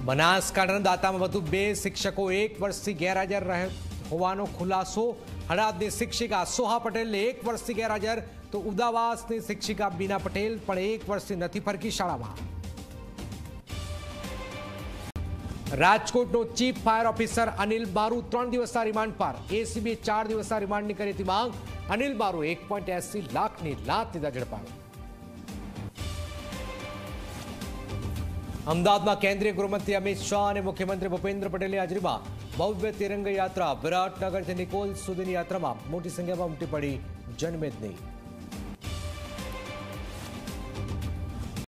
બનાસકાંઠાના દાંતામાં વધુ 2 શિક્ષકો 1 વર્ષથી ગેરહાજર રહે હોવાનો ખુલાસો। હળાદની શિક્ષિકા સોહા પટેલને 1 વર્ષથી ગેરહાજર, તો ઉદાવાસની શિક્ષિકા બીના પટેલ પણ 1 વર્ષથી નથી ફરકી શાળામાં। રાજકોટનો chief fire officer Anil Baru 3 દિવસના રિમાન્ડ પર। એસીબીએ 4 દિવસના રિમાન્ડની કરી હતી માંગ। અનિલ બારુ 1.80 લાખની લાંચ લીધા ઝડપાયો। અમદાવાદમાં કેન્દ્રીય ગૃહમંત્રી અમિત શાહ અને મુખ્યમંત્રી ભૂપેન્દ્ર પટેલની હાજરીમાં ભવ્ય તિરંગા યાત્રા। વિરાટનગરથી નિકોલ સુધીની યાત્રામાં મોટી સંખ્યામાં ઉમટી પડી જનમેદની।